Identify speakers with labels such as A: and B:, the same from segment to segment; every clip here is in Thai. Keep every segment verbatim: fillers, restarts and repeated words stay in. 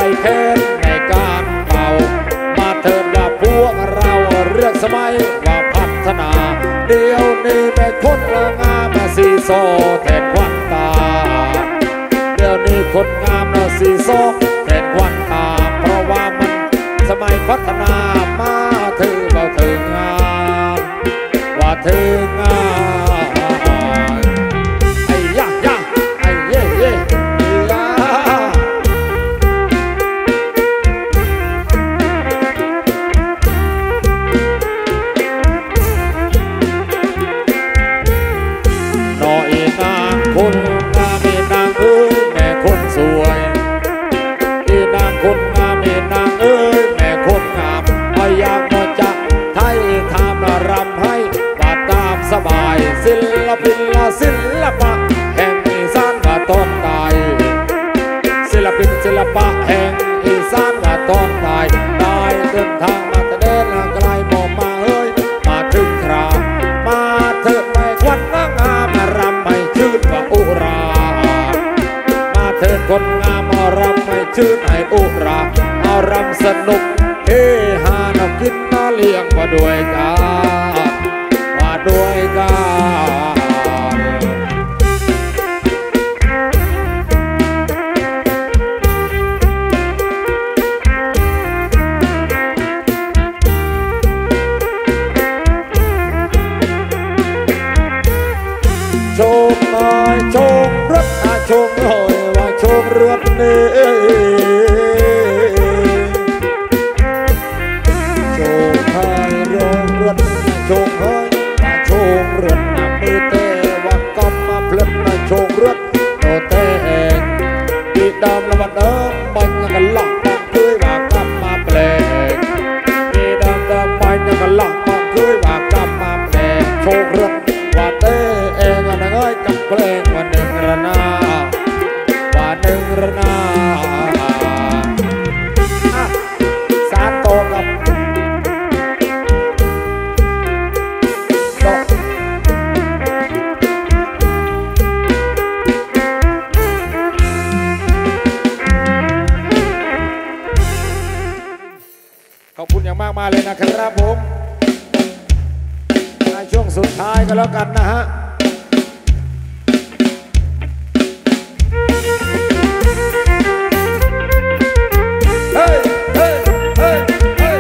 A: แค้นในการเป่ามาเถิดว่าพวกเราเรื่องสมัยว่าพัฒนาเดี๋ยวนี้แม่คนละงามมาสีโซแทนควันตาเดี๋ยวนี้คนงามมาสีโซแทนควันตาเพราะว่ามันสมัยพัฒนามาถือเบาถืองามว่าถืองามไอ้ยะยะไอ้เย่เย่คนงามเมนางเอ้ยแม่คนสวยอีนางคนงามเมนางเอ้ยแม่คนงามเอาอยากมาจะไทยทำรำให้ว่าตามสบายศิลปินละศิลปะแห่งอีสานว่าต้นตายศิลปินศิลปะแห่งอีสานว่าต้นตายได้เดินทางมาแต่เดินไกลมองมาเอ้ยมาถึงครามาเถิดไปควันงามมารำให้ชื่นว่าอุรามาเถิดคนงามมารำให้ชื่นให้อุราเอารำสนุกเฮฮาเรากินมาเลี้ยงมาด้วยกันมาด้วยกันโชมหน่อยโชมรถอาโชมหน่อยว่าโชมรถนี่โชมให้โรงรถโชมให้ว่าโชมรถมือเตะว่ากำมาเพลินนะโชมรถโนเตงดีดำละวันเดิมบังกันหลักบังคุยว่ากำมาแปลงดีดำดำบังกันหลักบังคุยว่ากำมาแปลงโชมรถว่าเตเองอันนั้นเอ้ยกับเพลงวันหนึ่งระนาว่าหนึ่งระนาสารโตกับขอบคุณอย่างมากมาเลยนะครับผมในช่วงสุดท้ายก็แล้วกันนะฮะเฮ้ยเฮ้ยเฮ้ยเฮ้ย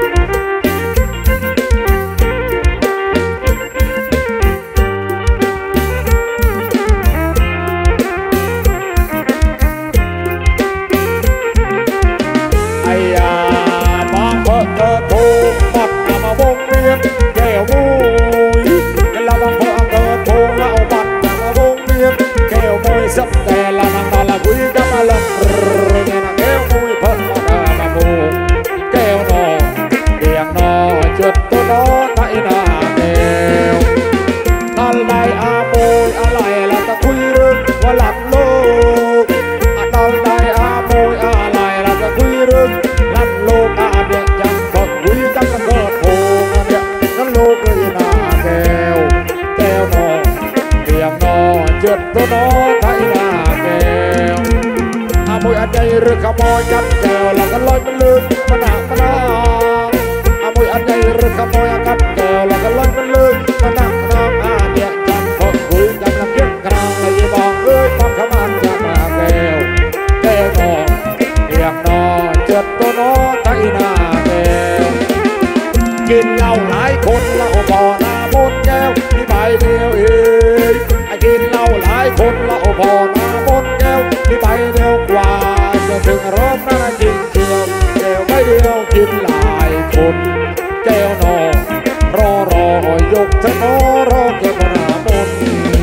A: ไอ้ยาบางเพิ่งเธอถูกปัดมาวงเวียนแก้วมูยกันละบางเพิ่งเธอถูกแล้วปัดมาวงเวียนแก้วมูยสับแต่ละนางตาละคุยกันมาละเนี่ยนะแก้วมูยเพิ่งมาเดินมาบูแก้วนอเดียงนอจุดตัวนอไทยนาแก้วนั่นได้อาโมยอะไรละตะคุยเรื่องว่าหลับโลกนั่นได้อาโมยอะไรละตะคุยเรื่องลั่นโลกอาเดียจังก็คุยกันกันก็โผล่เนี่ยนั่นโลกเลยนาแก้วแก้วนอเดียงนอจุดตัวนอไทยนาแก้วอาโมยอันใหญ่หรือขโมยกันแก้วแล้วก็ลอยมันลืมมันหนักมันหนักอาโมยอันใหญ่หรือขโมยกันแก้วแล้วก็ลอยมันลืมมันหนักมันหนักอาเดียจังก็คุยกันกันเพียงครางเลยบอกเอ้ยฟังคำมันจากนาแก้วแก้วนอเดียงนอจุดตัวนอไทยนาแก้วกินเหล้าหลายคนเหล้าพอหน้ามดแก้วที่ใบเดียวเองไอ้กินเหล้าหลายคนเหล้าพอหน้ามดแก้วที่ใบเดียวกว่าจะถึงรอบหน้าจริงเชียวแก้วใบเดียวกินหลายคนแก้วนอรอรอยกชะนอรอเก็บหน้ามน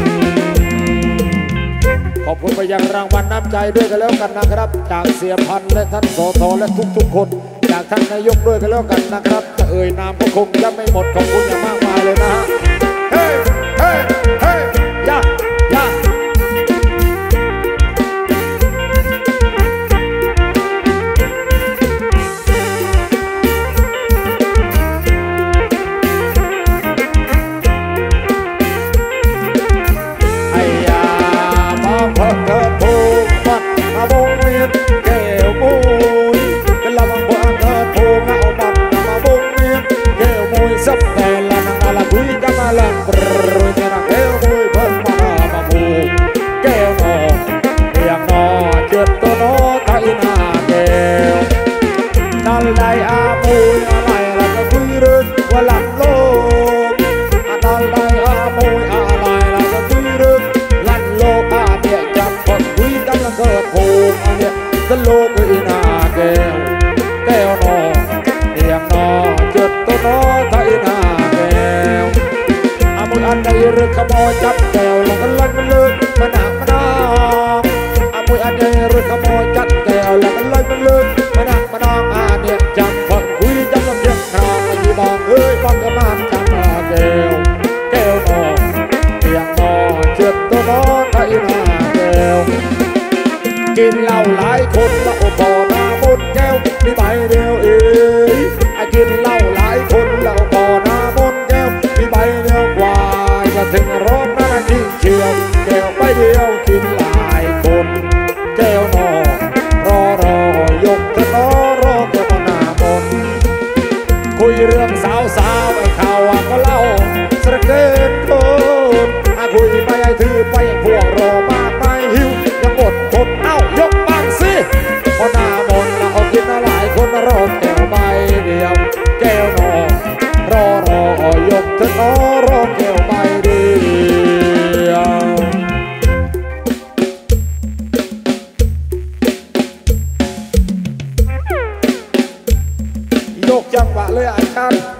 A: ขอบคุณไปยังรางวัลน้ำใจด้วยกันแล้วกันนะครับจากเสียพันธ์และท่านสทและทุกๆคนจากท่านนายกด้วยกันแล้วกันนะครับจะเอ่ยนามก็คงจะไม่หมดขอบคุณอย่างมากมายเลยนะฮะเฮ้เฮ้เฮ้ยะยะไอ้ยามาเพิ่งเธอถูกปัดมาวงเวียนแก้วมูตัวนอนไอ้นาแก้วกินเหล้าหลายคนแล้วพอหน้ามนแก้วมีใบเดียวเองไอ้กินเหล้าหลายคนแล้วพอหน้ามนแก้วมีใบเดียวกว่าจะถึงร้องนั่นยิ่งเชียวแก้วใบเดียวกินหลายคนแก้วนอรอรอยกจะนอรอแก้วหน้ามนคุยเรื่องสาวสาวไอ้ข่าวก็เล่าสระเกินคนอาคุยไปไอ้ถือไปพวกรอมากไม่หิวยังหมดคนเอ้ายกบ้างสิพอหน้ามนเอากินหลายคนรอแก้วใบเดียวแก้วนอรอรอยกจะนอรอแก้วใบเดียวยกจังหวะเลยอาจารย์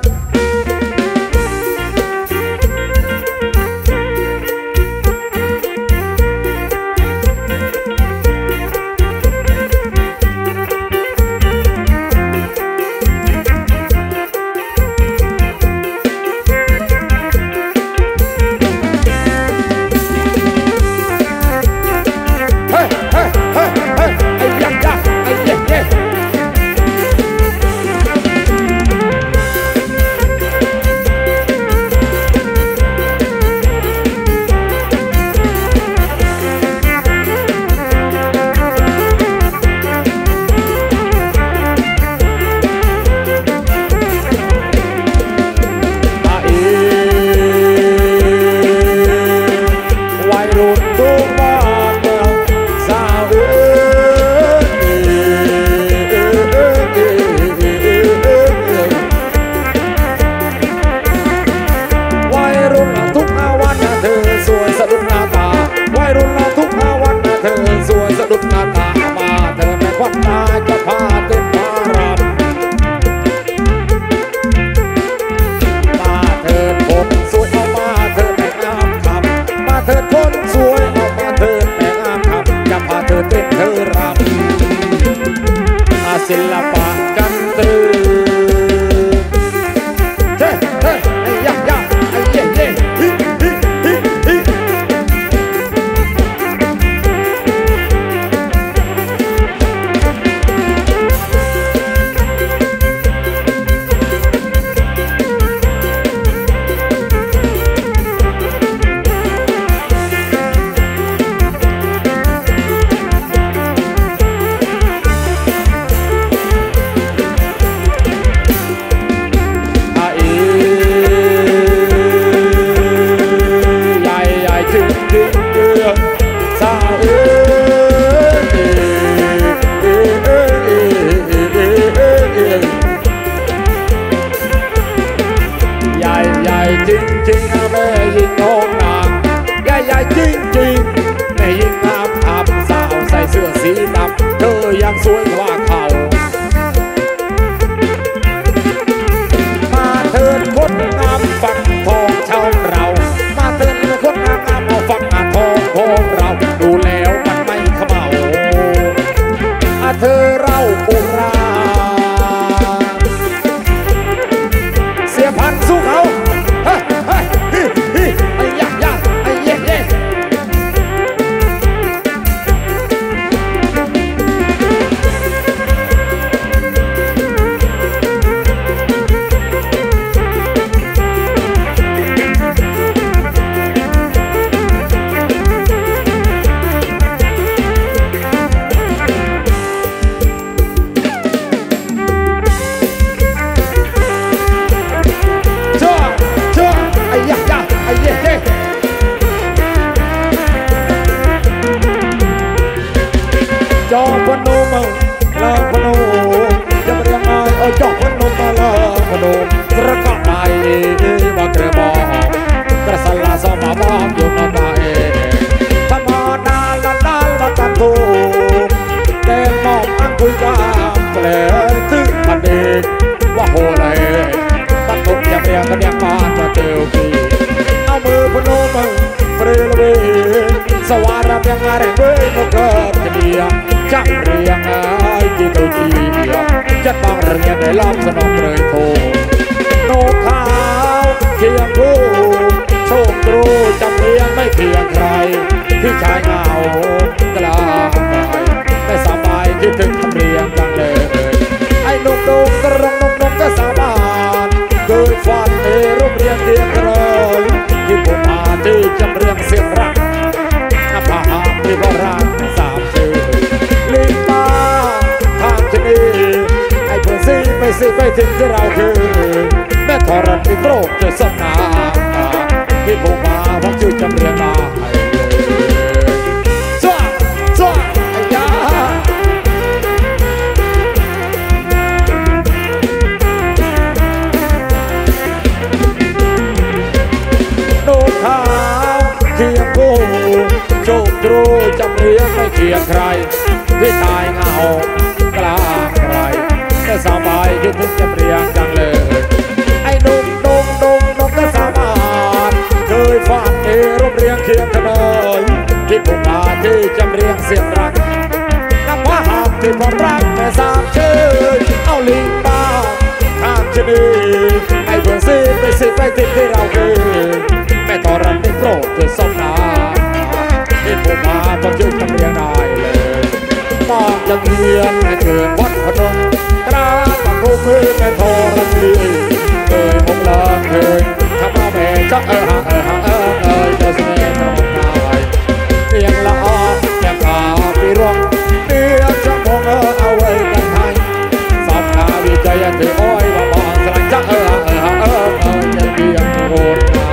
A: ศิลปะกันตรึเฮ้เฮ้ไอ้ยักษ์ยักษ์ไอ้เย่เย่ฮิฮิฮิฮิจริงจริงแม่ยิ่งโง่นางใหญ่ใหญ่จริงจริงแม่ยิ่งงามทำสาวใส่เสื้อสีดำเธอยังสวยกว่าเขามาเถิดคนงามฝักทองชาวเรามาเถิดคนงามงามเอาฝักทองของเราดูแล้วมันไม่เขม่าอาเธอเราโบราณเสียพันสู้เขาจอพนมลาพนมจะเรียงไงเออจอพนมลาพนมกระกอบไปว่ากระบอกกระสลาสมาบ้านอยู่มาตาเอธรรมดาลาลาลาตันทูแกมองอังคุยกันแปลถึงพันเอกว่าโหเลยตัดตุกยังเรียงกันยังมาจะเจอกีเอามือพนมเปรี้ยวเวสวาระยังอะไรเว้ยนกเกิดเดียจับเรียงไอ้ที่ตัวจีจัดบางเรียงในล้อมสนองเลยโทนกขาวเคียงคู่โชคตรูจำเรียงไม่เพียงใครไปถึงที่เราคือแม่ธรณีโปรดจะสนาที่ผมมาพักชื่อจำเรียงมาจ้าจ้าไอ้ยาโน้ตขาวเคียงกูโชครู้จำเรียงไม่เคียงใครพี่ตายเงากลางไรก็สบายคิดถึงจำเรียงจังเลยไอ้นุ่มนุ่มนุ่มนุ่มก็สบายเคยฝันในรูปเรียงเคียงกันเลยที่ผมมาที่จำเรียงเสียงรักนับว่าหากที่ผมรักแม่สามชื่อเอาลิงบ้าข้ามชนีไอ้เพื่อนซีไปสิไปติดที่เราคือแม่ตอรันได้โปรดจะสมนาที่ผมมาต้องชื่อจำเรียงได้เลยมองจะเรียนให้เกิดวัดพนมกราบบังคมมือแม่ทอรันดีเคยผมเลิกเคยทำมาแม่จะเออฮะเออฮะเออเออจะเสน่ห์น้องนายเรียงละอแก้มขาปีรวงเรียกจะมองเออเอาไว้กันให้สอบขาวิจัยถืออ้อยว่าบอสลายจะเออเออฮะเออเออจะเรียงโอน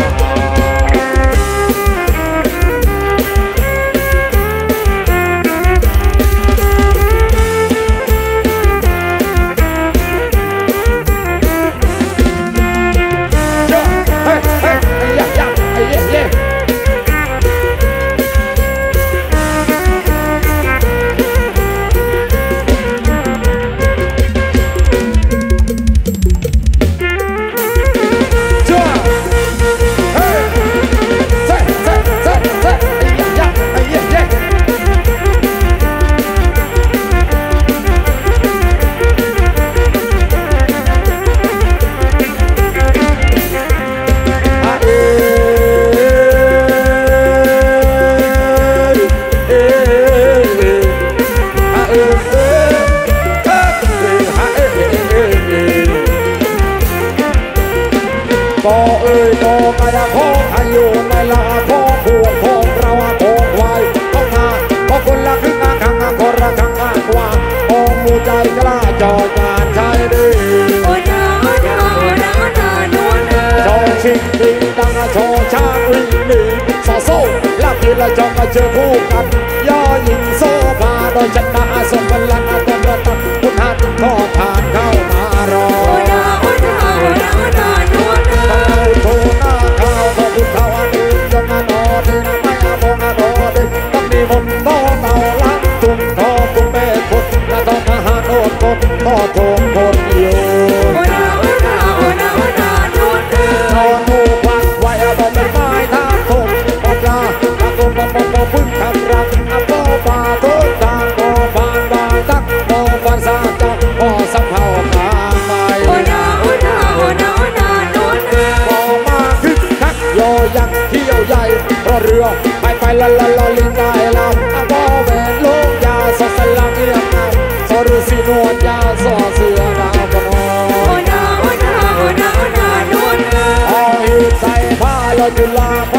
A: ก็เอ้ยก็กระดาษของอายุในลาของพวกของเราของไว้เข้ามาเพราะคนละครึ่งข้างคนละข้างข้างกว่าของมูใจกล้าจอดงานใช้ดีโอ้ยนาโอ้ยนาโอ้ยนาโอ้ยนาโอ้ยนาโชว์ชิงดีดังโชว์ช้างวิ่งหนีสอโซ่ลักทีละจองมาเจอคู่กันย่อหญิงโซฟาโดยชนะสมบัติลันเต็มระตันคุณหันก็ทานเข้ามารอโอ้ยนาโอ้ยนาโอ้ยนาโอ้ยนาโอ้ยนาโทนาข้าวขอบคุณข้าวอันนี้จงมาโนดินไม่อาโมงอาโนดินต้องมีผมโตเต่าลังตุ้งทอตุ้งเบ็ดพุทธและต้องมาหาโนดต้นต่อทงคนอยู่โอ้ยนาโอ้ยนาโอ้ยนาโอ้ยนาโอ้ยนอนหูพักไว้เอาบอกเป็นไม้ทางทงปอกยาตะโกนบอกบอกพึ่งคำรักอาโปป่าทุกทางโอฟานบางตักโอฟานซาจักโอสัมเภาตามไปโอ้ยนาโอ้ยนาโอ้ยนาโอ้ยนาโอ้ยนาพอมาคึกคักโยยังเที่ยวใหญ่รอเรือไปไปละละละลิงได้ลำอาโบแหวนลงยาสอสลังเงียบงามสอฤษีนวลยาสอเสือดาวพนมโอ้ยนาโอ้ยนาโอ้ยนาโอ้ยนาโอ้ยนาเอาหินใส่ผ้าลอยจุฬาพ